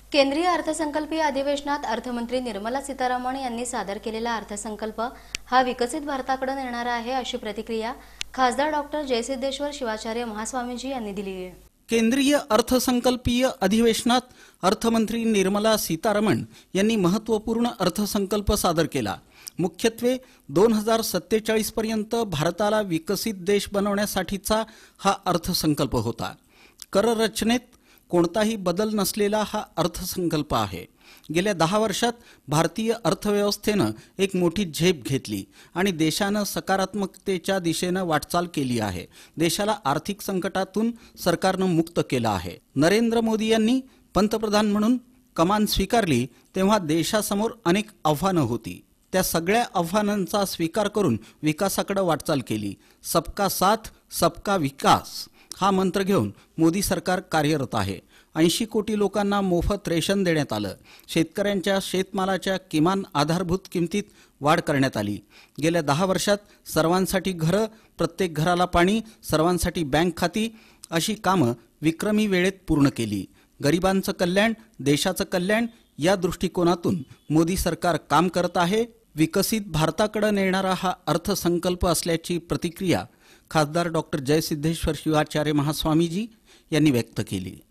केंद्रीय अर्थसंकल्पीय अधिवेशनात अर्थमंत्री निर्मला सीतारामन यांनी सादर केलेला अर्थसंकल्प हा विकसित भारताकडे नेणारा आहे, अशी प्रतिक्रिया खासदार डॉक्टर जयसिद्धेश्वर शिवाचार्य महास्वामीजी यांनी दिली आहे। केंद्रीय अर्थसंकल्पीय अधिवेशनात अर्थमंत्री निर्मला सीतारामन यांनी महत्त्वपूर्ण अर्थसंकल्प सादर केला। मुख्यत्वे 2047 पर्यंत भारताला विकसित देश बनवण्यासाठीचा हा अर्थसंकल्प होता। कर रचनेत कोणताही बदल नसलेला हा अर्थसंकल्प आहे। गेल्या 10 वर्षात भारतीय अर्थव्यवस्थेनं एक मोठी झेप घेतली आणि देशानं सकारात्मकतेच्या दिशेनं वाटचाल केली आहे। देशाला आर्थिक संकटातून सरकारनं मुक्त केलं आहे। नरेंद्र मोदी यांनी पंतप्रधान म्हणून कमान स्वीकारली तेव्हा देशासमोर अनेक आव्हानं होती। त्या सगळ्या आव्हानांचा स्वीकार करून विकासाकडे वाटचाल केली। सबका साथ सबका विकास हा मंत्र घेऊन मोदी सरकार कार्यरत आहे। 80 कोटी लोकांना मोफत रेशन देण्यात आलं। शेतकऱ्यांच्या शेतमालाच्या किमान आधारभूत किमतीत वाढ करण्यात आली। गेल्या 10 वर्षात सर्वांसाठी घरं, प्रत्येक घराला पाणी, सर्वांसाठी बँक खाती अशी कामं विक्रमी वेळेत पूर्ण केली। गरिबांचं कल्याण, देशाचं कल्याण या दृष्टिकोनातून मोदी सरकार काम करत आहे। विकसित भारताकडे नेणारा हा अर्थसंकल्प असल्याची प्रतिक्रिया खासदार डॉक्टर जयसिद्धेश्वर शिवाचार्य महास्वामीजी यांनी व्यक्त केली।